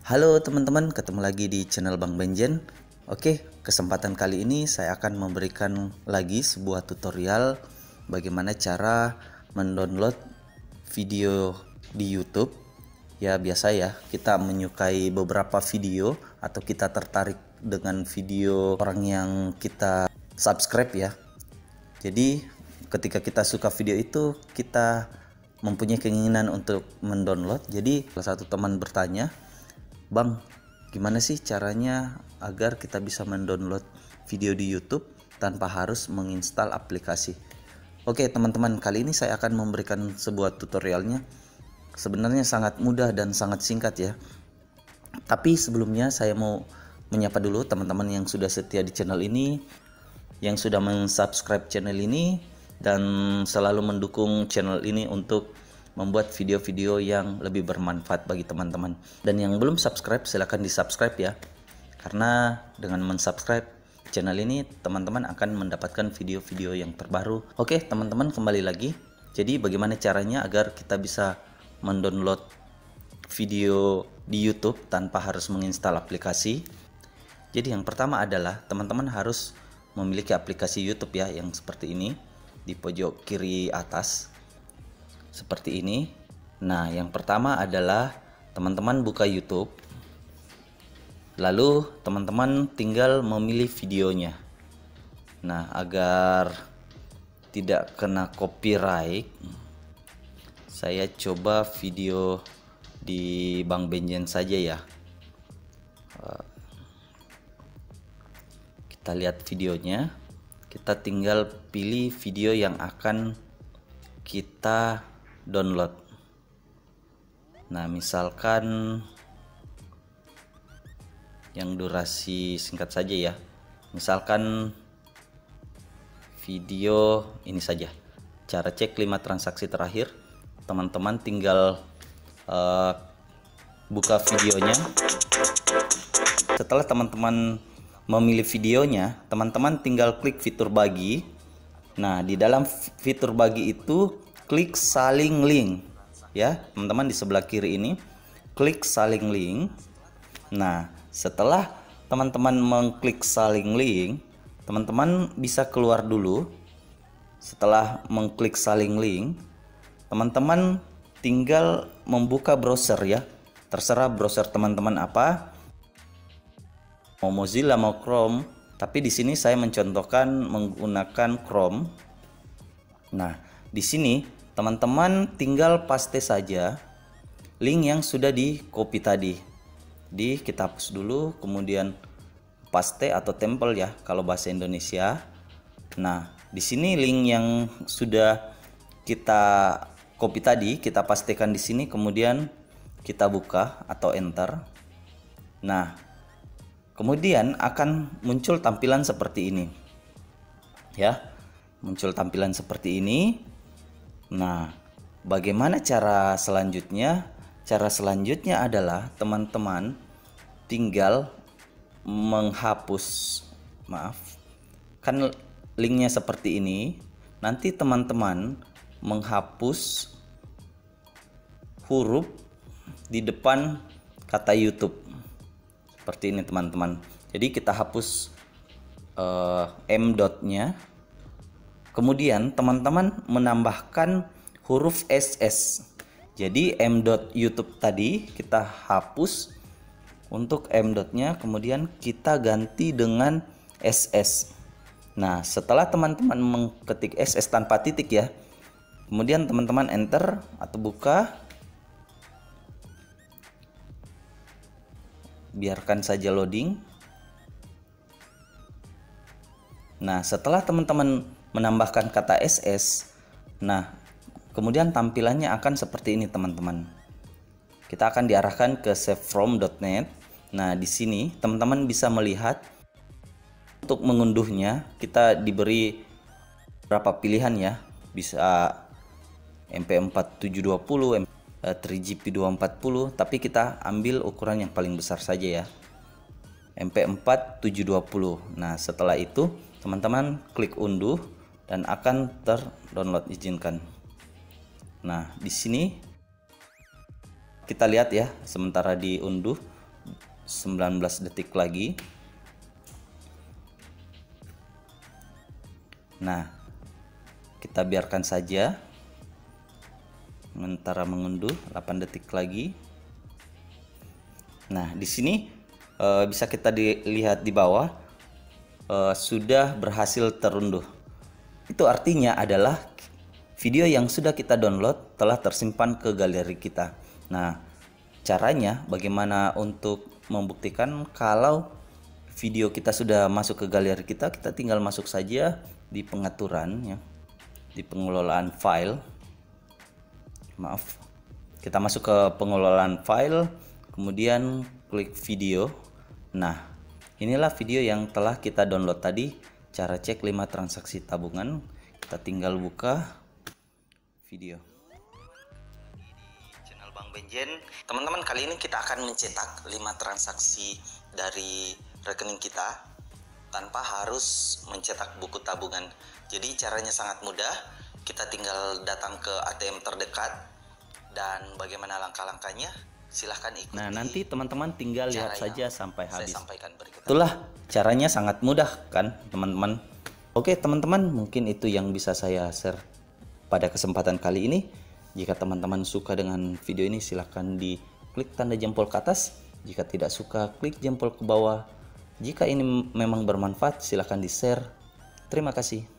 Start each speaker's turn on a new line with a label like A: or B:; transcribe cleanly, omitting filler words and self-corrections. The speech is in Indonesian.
A: Halo teman-teman, ketemu lagi di channel Bang Benjen. Oke, kesempatan kali ini saya akan memberikan lagi sebuah tutorial bagaimana cara mendownload video di YouTube. Ya biasa ya, kita menyukai beberapa video atau kita tertarik dengan video orang yang kita subscribe ya. Jadi ketika kita suka video itu, kita mempunyai keinginan untuk mendownload. Jadi salah satu teman bertanya, "Bang, gimana sih caranya agar kita bisa mendownload video di YouTube tanpa harus menginstal aplikasi?" Oke teman-teman, kali ini saya akan memberikan sebuah tutorialnya. Sebenarnya sangat mudah dan sangat singkat ya. Tapi sebelumnya saya mau menyapa dulu teman-teman yang sudah setia di channel ini, yang sudah mensubscribe channel ini, dan selalu mendukung channel ini untuk membuat video-video yang lebih bermanfaat bagi teman-teman. Dan yang belum subscribe, silahkan di subscribe ya, karena dengan mensubscribe channel ini teman-teman akan mendapatkan video-video yang terbaru. Oke teman-teman, kembali lagi. Jadi bagaimana caranya agar kita bisa mendownload video di YouTube tanpa harus menginstal aplikasi? Jadi yang pertama adalah teman-teman harus memiliki aplikasi YouTube ya, yang seperti ini di pojok kiri atas seperti ini. Nah, yang pertama adalah teman-teman buka YouTube, lalu teman-teman tinggal memilih videonya. Nah, agar tidak kena copyright, saya coba video di Bang Benjen saja ya. Kita lihat videonya, kita tinggal pilih video yang akan kita download. Nah, misalkan yang durasi singkat saja ya, misalkan video ini saja, cara cek 5 transaksi terakhir. Teman-teman tinggal buka videonya. Setelah teman-teman memilih videonya, teman-teman tinggal klik fitur bagi. Nah, di dalam fitur bagi itu klik saling link ya teman-teman, di sebelah kiri ini klik saling link. Nah, setelah teman-teman mengklik saling link, teman-teman bisa keluar dulu. Setelah mengklik saling link, teman-teman tinggal membuka browser ya, terserah browser teman-teman apa, mau Mozilla mau Chrome, tapi di sini saya mencontohkan menggunakan Chrome. Nah, di sini teman-teman tinggal paste saja link yang sudah di copy tadi. Kita hapus dulu, kemudian paste atau tempel ya kalau bahasa Indonesia. Nah, di sini link yang sudah kita copy tadi kita pastekan di sini, kemudian kita buka atau enter. Nah, kemudian akan muncul tampilan seperti ini ya, muncul tampilan seperti ini. Nah, bagaimana cara selanjutnya? Cara selanjutnya adalah teman-teman tinggal menghapus, kan linknya seperti ini. Nanti teman-teman menghapus huruf di depan kata YouTube seperti ini teman-teman. Jadi kita hapus M dotnya. Kemudian teman-teman menambahkan huruf SS. Jadi M dot YouTube tadi kita hapus untuk M dotnya, kemudian kita ganti dengan SS. Nah, setelah teman-teman mengetik SS tanpa titik ya, kemudian teman-teman enter atau buka. Biarkan saja loading. Nah, setelah teman-teman menambahkan kata SS, nah kemudian tampilannya akan seperti ini teman-teman. Kita akan diarahkan ke savefrom.net. Nah, di sini teman-teman bisa melihat untuk mengunduhnya kita diberi beberapa pilihan ya. Bisa MP4 720, 3GP 240, tapi kita ambil ukuran yang paling besar saja ya, MP4 720. Nah, setelah itu teman-teman klik unduh dan akan terdownload, izinkan. Nah, di sini kita lihat ya, sementara diunduh 19 detik lagi. Nah, kita biarkan saja sementara mengunduh 8 detik lagi. Nah, di sini bisa kita lihat di bawah sudah berhasil terunduh. Itu artinya adalah video yang sudah kita download telah tersimpan ke galeri kita. Nah, caranya bagaimana untuk membuktikan kalau video kita sudah masuk ke galeri kita? Kita tinggal masuk saja di pengaturan ya, di pengelolaan file. Maaf, kita masuk ke pengelolaan file, kemudian klik video. Nah, inilah video yang telah kita download tadi, cara cek 5 transaksi tabungan. Kita tinggal buka video di channel Bang Benjen. Teman-teman, kali ini kita akan mencetak 5 transaksi dari rekening kita tanpa harus mencetak buku tabungan. Jadi caranya sangat mudah. Kita tinggal datang ke ATM terdekat, dan bagaimana langkah-langkahnya silahkan ikuti. Nah, nanti teman-teman tinggal lihat saja sampai habis. Saya sampaikan berikut. Itulah caranya, sangat mudah kan teman-teman. Oke teman-teman, mungkin itu yang bisa saya share pada kesempatan kali ini. Jika teman-teman suka dengan video ini, silahkan di klik tanda jempol ke atas. Jika tidak suka, klik jempol ke bawah. Jika ini memang bermanfaat, silahkan di share. Terima kasih.